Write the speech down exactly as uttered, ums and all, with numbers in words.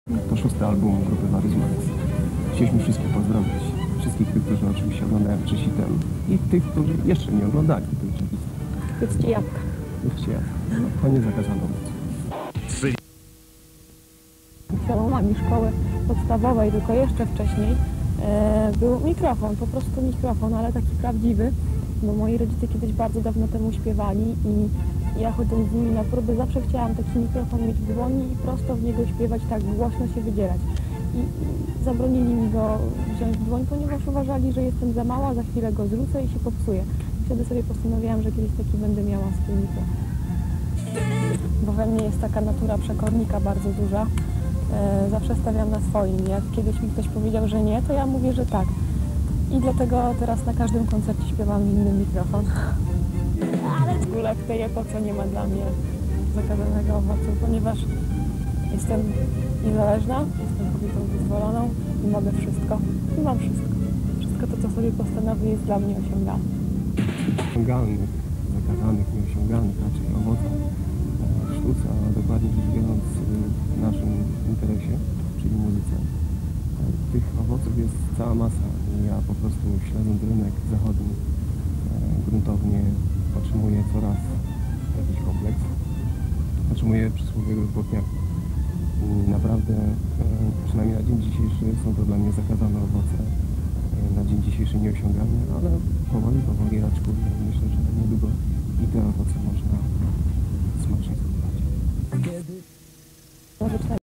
To szósty album grupy Waryzmax. Chcieliśmy wszystkich pozdrowić. Wszystkich tych, którzy oczywiście oglądają Czysitem i tych, którzy jeszcze nie oglądali tej Czysitem. Jedzcie jabłka. Jedzcie jabłka. To nie zakazano nic. Przełomami szkoły podstawowej, tylko jeszcze wcześniej, e, był mikrofon, po prostu mikrofon, ale taki prawdziwy, bo moi rodzice kiedyś bardzo dawno temu śpiewali i ja chodząc z nimi na próby zawsze chciałam taki mikrofon mieć w dłoni i prosto w niego śpiewać, tak głośno się wydzierać. I, i zabronili mi go wziąć w dłoń, ponieważ uważali, że jestem za mała, za chwilę go zrzucę i się popsuję. Wtedy sobie postanowiłam, że kiedyś taki będę miała swój mikrofon. Bo we mnie jest taka natura przekornika bardzo duża. E, zawsze stawiam na swoim. Jak kiedyś mi ktoś powiedział, że nie, to ja mówię, że tak. I dlatego teraz na każdym koncercie śpiewam w inny mikrofon. Ale w ogóle w tej epoce nie ma dla mnie zakazanego owocu, ponieważ jestem niezależna, jestem kobietą wyzwoloną i mogę wszystko. I mam wszystko. Wszystko to, co sobie postanowię, jest dla mnie osiągalne. Osiągalnych, zakazanych, nieosiągalnych raczej owocach w sztuce, a dokładnie rzecz biorąc w naszym interesie, czyli muzyce. Tych owoców jest cała masa i ja po prostu śledząc rynek zachodni gruntownie otrzymuję coraz jakiś kompleks. Otrzymuję przysłowiowych błotniaków. I naprawdę, przynajmniej na dzień dzisiejszy są to dla mnie zakazane owoce, na dzień dzisiejszy nieosiągalne, ale powoli, powoli raczkuję i myślę, że niedługo i te owoce można smacznie spożywać.